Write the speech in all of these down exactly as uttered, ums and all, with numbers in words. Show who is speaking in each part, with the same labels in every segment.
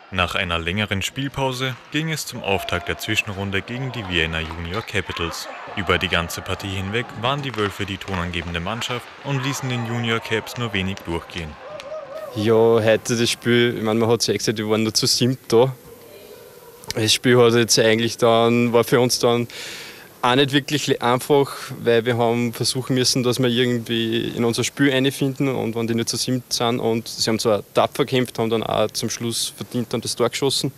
Speaker 1: Nach einer längeren Spielpause ging es zum Auftakt der Zwischenrunde gegen die Vienna Junior Capitals. Über die ganze Partie hinweg waren die Wölfe die tonangebende Mannschaft und ließen den Junior Caps nur wenig durchgehen.
Speaker 2: Ja, heute das Spiel, ich meine, man hat es ja gesagt, wir waren nur zu siebt da. Das Spiel hat jetzt eigentlich dann, war für uns dann auch nicht wirklich einfach, weil wir haben versuchen müssen, dass wir irgendwie in unser Spiel einfinden, und wenn die nicht zu siebt sind, und sie haben zwar tapfer gekämpft, haben dann auch zum Schluss verdient dann das Tor geschossen.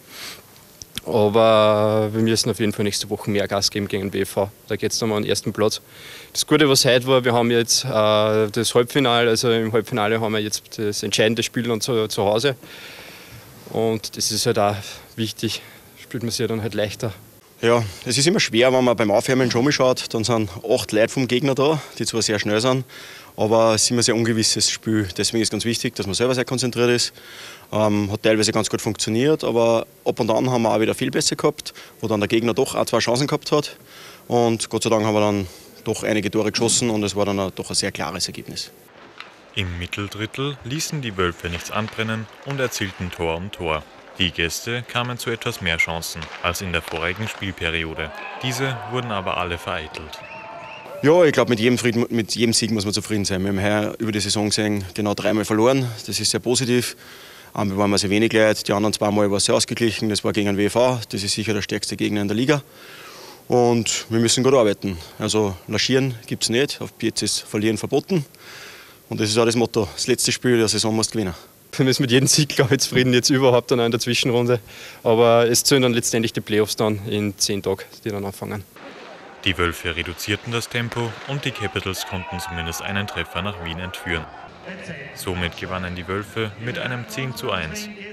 Speaker 2: Aber wir müssen auf jeden Fall nächste Woche mehr Gas geben gegen den W V. Da geht es dann mal an den ersten Platz. Das Gute, was heute war, wir haben jetzt äh, das Halbfinale, also im Halbfinale haben wir jetzt das entscheidende Spiel dann zu, zu Hause. Und das ist halt auch wichtig, spielt man sich ja dann halt leichter.
Speaker 3: Ja, es ist immer schwer, wenn man beim Aufwärmen schon mal schaut. Dann sind acht Leute vom Gegner da, die zwar sehr schnell sind, aber es ist immer ein sehr ungewisses Spiel. Deswegen ist es ganz wichtig, dass man selber sehr konzentriert ist. Ähm, hat teilweise ganz gut funktioniert, aber ab und an haben wir auch wieder viel besser gehabt, wo dann der Gegner doch auch zwei Chancen gehabt hat. Und Gott sei Dank haben wir dann doch einige Tore geschossen und es war dann auch doch ein sehr klares Ergebnis.
Speaker 1: Im Mitteldrittel ließen die Wölfe nichts anbrennen und erzielten Tor um Tor. Die Gäste kamen zu etwas mehr Chancen als in der vorigen Spielperiode. Diese wurden aber alle vereitelt.
Speaker 3: Ja, ich glaube, mit jedem, mit jedem Sieg muss man zufrieden sein. Wir haben heuer über die Saison gesehen, genau dreimal verloren. Das ist sehr positiv. Einmal waren wir sehr wenig Leute, die anderen zweimal war es sehr ausgeglichen. Das war gegen den W V, das ist sicher der stärkste Gegner in der Liga. Und wir müssen gut arbeiten. Also laschieren gibt es nicht, auf Pietz ist Verlieren verboten. Und das ist auch das Motto, das letzte Spiel der Saison musst du gewinnen.
Speaker 2: Wir sind mit jedem Sieg, glaube ich, zufrieden, jetzt überhaupt dann auch in der Zwischenrunde. Aber es zählen dann letztendlich die Playoffs dann in zehn Tagen, die dann anfangen.
Speaker 1: Die Wölfe reduzierten das Tempo und die Capitals konnten zumindest einen Treffer nach Wien entführen. Somit gewannen die Wölfe mit einem zehn zu eins.